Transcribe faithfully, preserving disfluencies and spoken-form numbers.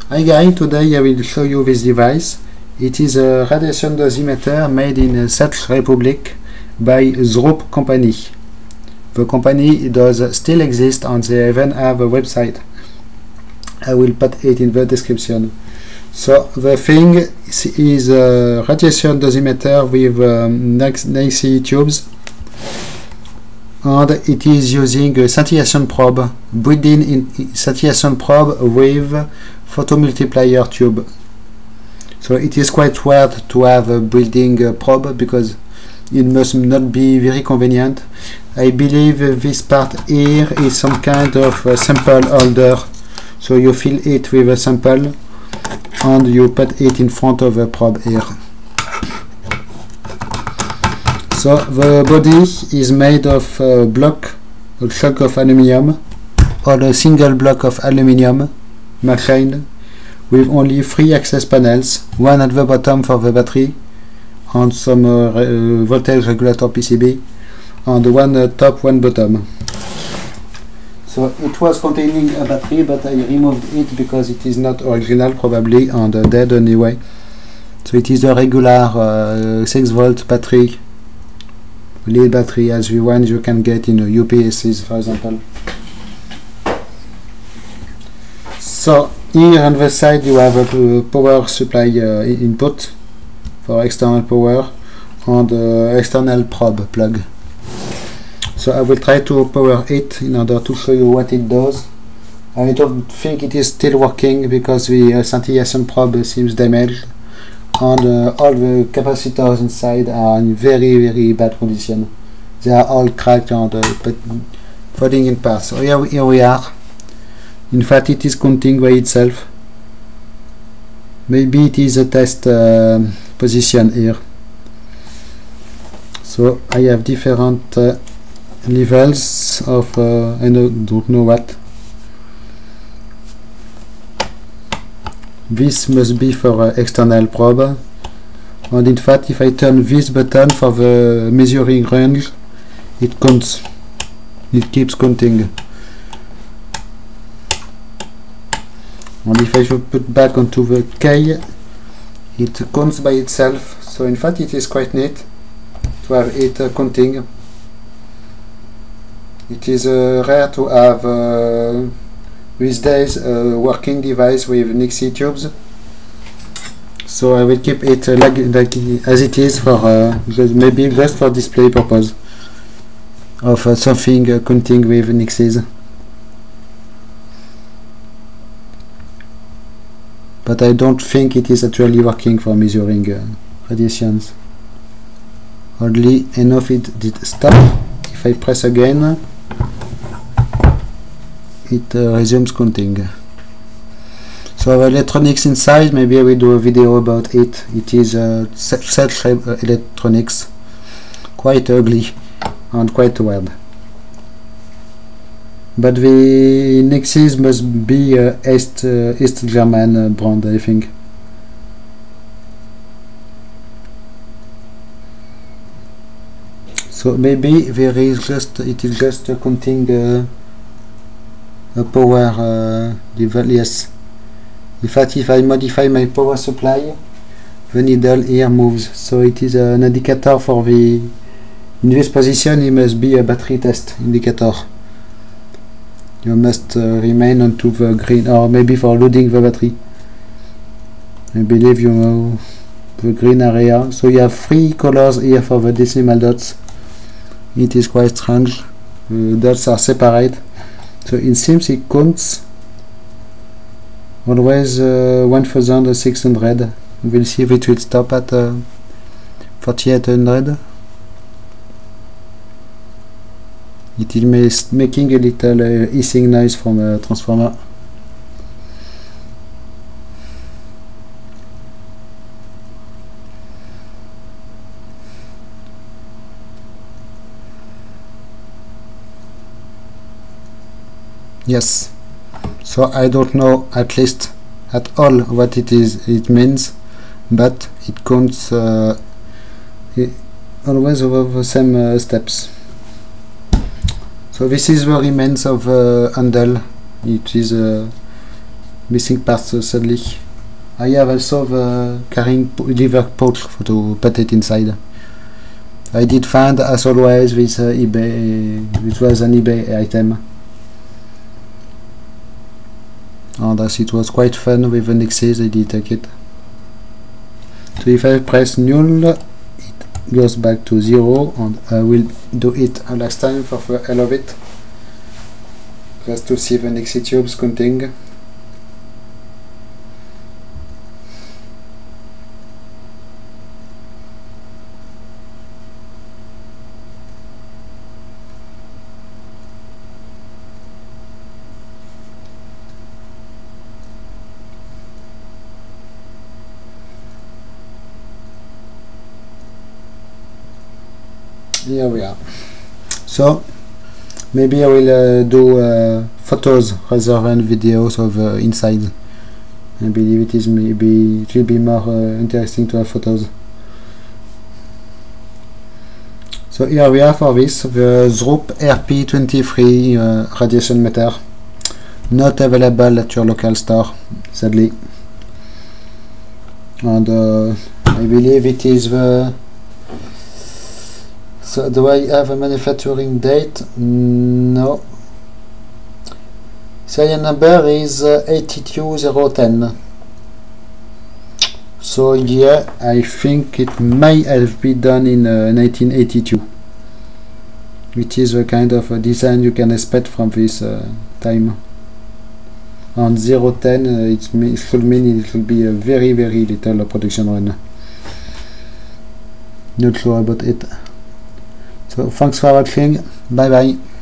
Hi guys, today I will show you this device. It is a radiation dosimeter made in the Czech Republic by Zrup company. The company does still exist and they even have a website. I will put it in the description. So the thing is a radiation dosimeter with um, Nexi tubes, and it is using a scintillation probe, built-in in scintillation probe with photomultiplier tube. So it is quite weird to have a built-in uh, probe because it must not be very convenient. I believe uh, this part here is some kind of uh, sample holder. So you fill it with a sample and you put it in front of a probe here. So the body is made of a block, a chunk of aluminium, or a single block of aluminium machined with only three access panels, one at the bottom for the battery and some uh, re voltage regulator P C B, and one uh, top, one bottom. So it was containing a battery, but I removed it because it is not original probably and uh, dead anyway. So it is a regular uh, six volt battery, lead battery as the ones you can get in uh, U P Ss, for example. So here on the side you have a power supply uh, input for external power and uh, external probe plug. So I will try to power it in order to show you what it does. I don't think it is still working because the uh, scintillation probe seems damaged and uh, all the capacitors inside are in very very bad condition. They are all cracked and uh, falling in parts. So here, here we are. In fact it is counting by itself. Maybe it is a test uh, position here. So I have different uh, levels of uh, I don't know what. This must be for uh, external probe, and in fact if I turn this button for the measuring range, it counts, it keeps counting. And if I should put back onto the K, it counts by itself. So in fact it is quite neat to have it uh, counting. It is uh, rare to have uh, these days a working device with Nexi tubes. So I will keep it uh, like, like as it is for uh, just maybe just for display purpose of uh, something uh, counting with Nexis. But I don't think it is actually working for measuring uh, radiations. Only enough it did stop. If I press again, it uh, resumes counting. So our electronics inside, maybe I will do a video about it. It is uh, such uh, electronics, quite ugly and quite weird. But the Nexis must be uh, East, uh, East German uh, brand, I think. So maybe there is just it is just uh, counting uh, a power uh, level. Yes. In fact, if I modify my power supply, the needle here moves. So it is uh, an indicator for the. In this position, it must be a battery test indicator. You must uh, remain onto the green, or maybe for loading the battery. I believe you know the green area. So you have three colors here for the decimal dots. It is quite strange. The dots are separate. So it seems it counts always uh, one thousand six hundred. We'll see if it will stop at uh, forty-eight hundred. It is making a little uh, hissing noise from a transformer. Yes. So I don't know at least at all what it is it means, but it counts uh, it always over the same uh, steps. So this is the remains of the uh, handle. It is uh, missing parts uh, sadly. I have also the carrying liver pouch to put it inside. I did find, as always, this uh, eBay, it was an eBay item. And as it was quite fun with the Nixes, I did take it. So if I press null, it goes back to zero, and I will do it a last time for the hell of it. Just to see the Nixie tubes counting. Here we are. So maybe I will uh, do uh, photos rather than videos of uh, inside. I believe it is maybe it will be more uh, interesting to have photos. So here we are for this, the Zrup R P twenty-three uh, radiation meter, not available at your local store, sadly. And uh, I believe it is the. So do I have a manufacturing date? No. Serial number is uh, eight two zero one zero. So yeah, I think it may have been done in uh, nineteen eighty-two. Which is the kind of uh, design you can expect from this uh, time. On zero ten, uh, it, it should mean it will be a very very little uh, production run. Not sure about it. So thanks for watching, bye bye.